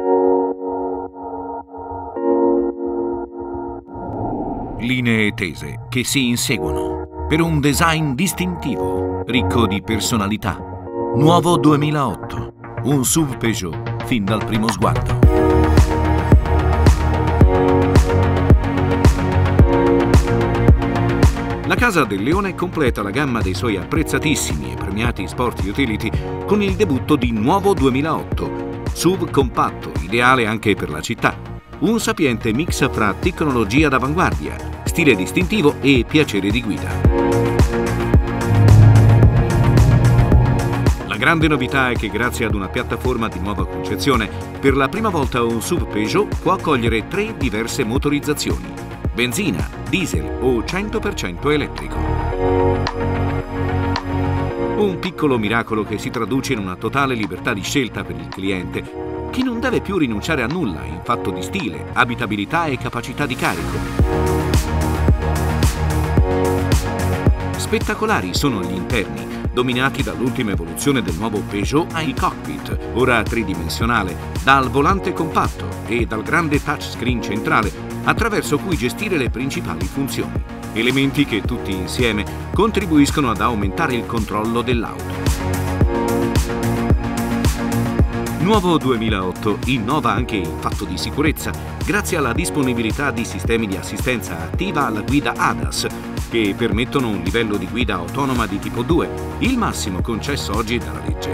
Linee tese che si inseguono per un design distintivo, ricco di personalità. Nuovo 2008, un SUV Peugeot fin dal primo sguardo. La Casa del Leone completa la gamma dei suoi apprezzatissimi e premiati sport utility con il debutto di Nuovo 2008, SUV compatto, ideale anche per la città. Un sapiente mix fra tecnologia d'avanguardia, stile distintivo e piacere di guida. La grande novità è che grazie ad una piattaforma di nuova concezione, per la prima volta un SUV Peugeot può accogliere 3 diverse motorizzazioni: benzina, diesel o 100% elettrico. Un piccolo miracolo che si traduce in una totale libertà di scelta per il cliente, che non deve più rinunciare a nulla in fatto di stile, abitabilità e capacità di carico. Spettacolari sono gli interni, dominati dall'ultima evoluzione del nuovo Peugeot ai cockpit, ora tridimensionale, dal volante compatto e dal grande touchscreen centrale, attraverso cui gestire le principali funzioni. Elementi che tutti insieme contribuiscono ad aumentare il controllo dell'auto. Nuovo 2008 innova anche in fatto di sicurezza, grazie alla disponibilità di sistemi di assistenza attiva alla guida ADAS, che permettono un livello di guida autonoma di tipo 2, il massimo concesso oggi dalla legge.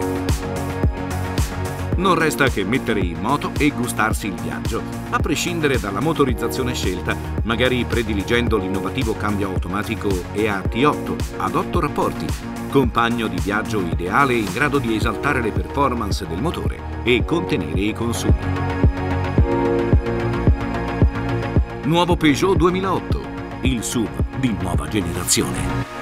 Non resta che mettere in moto e gustarsi il viaggio, a prescindere dalla motorizzazione scelta, magari prediligendo l'innovativo cambio automatico EAT8 ad 8 rapporti, compagno di viaggio ideale in grado di esaltare le performance del motore e contenere i consumi. Nuovo Peugeot 2008, il SUV di nuova generazione.